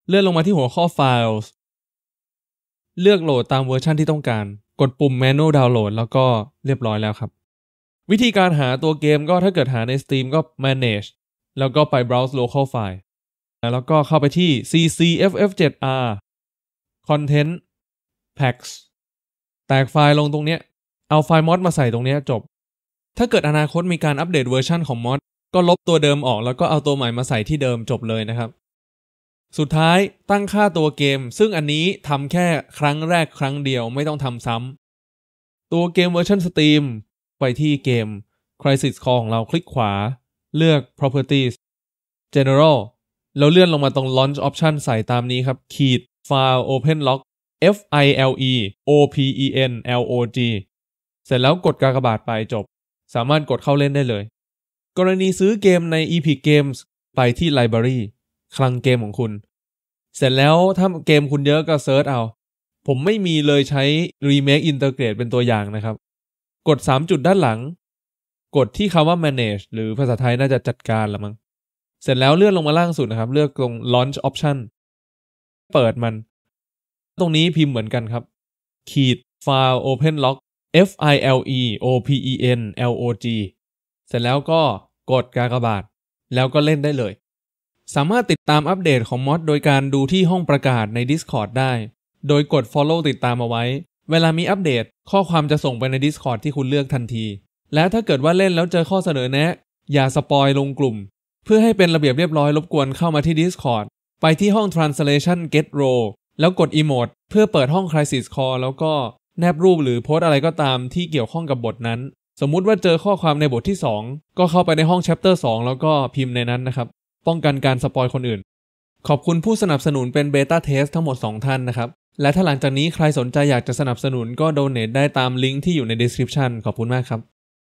เลื่อนลงมาที่หัวข้อ Files เลือกโหลดตามเวอร์ชันที่ต้องการกดปุ่ม Manual Download แล้วก็เรียบร้อยแล้วครับวิธีการหาตัวเกมก็ถ้าเกิดหาใน Steam ก็ Manage แล้วก็ไป Browse Local File แล้วก็เข้าไปที่ CCFF7R Content Packs แตกไฟล์ลงตรงเนี้ยเอาไฟล์มอดมาใส่ตรงเนี้ยจบถ้าเกิดอนาคตมีการอัปเดตเวอร์ชันของมอดก็ลบตัวเดิมออกแล้วก็เอาตัวใหม่มาใส่ที่เดิมจบเลยนะครับสุดท้ายตั้งค่าตัวเกมซึ่งอันนี้ทำแค่ครั้งแรกครั้งเดียวไม่ต้องทำซ้ำตัวเกมเวอร์ชัน Steam ไปที่เกม Crisis Core ของเราคลิกขวาเลือก Properties General แล้วเลื่อนลงมาตรง Launch Option ใส่ตามนี้ครับขีด File Open Log FILE OPENLOG เสร็จแล้วกดกากบาทไปจบสามารถกดเข้าเล่นได้เลยกรณีซื้อเกมใน Epic Games ไปที่ Library คลังเกมของคุณเสร็จแล้วถ้าเกมคุณเยอะก็เซิร์ชเอาผมไม่มีเลยใช้ Remake Integrate เป็นตัวอย่างนะครับกด3จุดด้านหลังกดที่คำว่า Manage หรือภาษาไทยน่าจะจัดการละมั้งเสร็จแล้วเลื่อนลงมาล่างสุดนะครับเลือกตรง Launch Option เปิดมันตรงนี้พิมพ์เหมือนกันครับขีด File Open Log FILE OPENLOG เสร็จแล้วก็กดกากบาทแล้วก็เล่นได้เลยสามารถติดตามอัปเดตของมอดโดยการดูที่ห้องประกาศใน Discord ได้โดยกด Follow ติดตามเอาไว้เวลามีอัปเดตข้อความจะส่งไปใน Discord ที่คุณเลือกทันทีและถ้าเกิดว่าเล่นแล้วเจอข้อเสนอแนะอย่าสปอยลงกลุ่มเพื่อให้เป็นระเบียบเรียบร้อยรบกวนเข้ามาที่ Discord ไปที่ห้อง Translation Get Role แล้วกด Emote เพื่อเปิดห้อง Crisis Core แล้วก็แนบรูปหรือโพสอะไรก็ตามที่เกี่ยวข้องกับบทนั้นสมมุติว่าเจอข้อความในบทที่2ก็เข้าไปในห้อง Chapter 2แล้วก็พิมพ์ในนั้นนะครับป้องกันการสปอยคนอื่นขอบคุณผู้สนับสนุนเป็น Beta Test ทั้งหมด2ท่านนะครับและถ้าหลังจากนี้ใครสนใจอยากจะสนับสนุนก็ Donate ได้ตามลิงก์ที่อยู่ใน Description ขอบคุณมากครับ